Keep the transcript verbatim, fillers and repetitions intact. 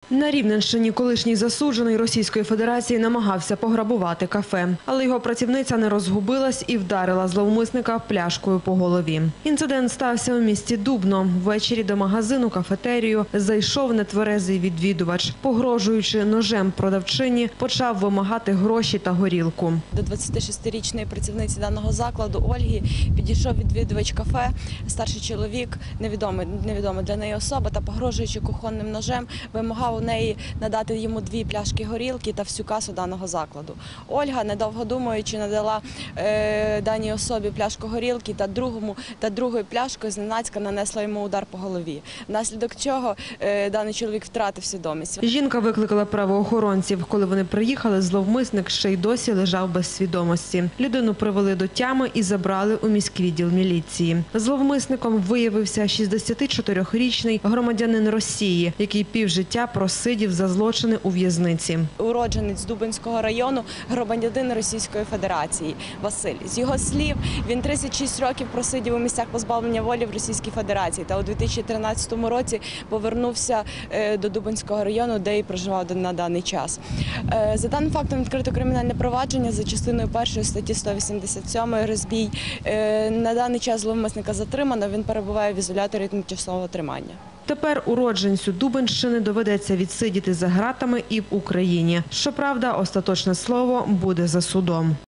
На Рівненщині колишній засуджений Російської Федерації намагався пограбувати кафе. Але його працівниця не розгубилась і вдарила зловмисника пляшкою по голові. Інцидент стався у місті Дубно. Ввечері до магазину-кафетерію зайшов нетверезий відвідувач. Погрожуючи ножем продавчині, почав вимагати гроші та горілку. До двадцятишестирічної працівниці даного закладу Ольги підійшов відвідувач кафе, старший чоловік, невідомий, невідома для неї особа, та погрожуючи кухонним ножем, вимагав у неї надати йому дві пляшки горілки та всю касу даного закладу. Ольга, недовго думаючи, надала е, даній особі пляшку горілки та другому та другою пляшкою зненацька нанесла йому удар по голові. Внаслідок чого е, даний чоловік втратив свідомість. Жінка викликала правоохоронців. Коли вони приїхали, зловмисник ще й досі лежав без свідомості. Людину привели до тями і забрали у міськвідділ міліції. Зловмисником виявився шістдесятичотирирічний громадянин Росії, який півжиття просидів за злочини у в'язниці. Уродженець Дубенського району, громадянин Російської Федерації Василь. З його слів, він тридцять шість років просидів у місцях позбавлення волі в Російській Федерації та у дві тисячі тринадцятому році повернувся до Дубенського району, де і проживав на даний час. За даним фактом відкрито кримінальне провадження за частиною першої статті сто вісімдесят сім розбій. На даний час зловмисника затримано, він перебуває в ізоляторі тимчасового тримання. Тепер уродженцю Дубенщини доведеться відсидіти за ґратами і в Україні. Щоправда, остаточне слово буде за судом.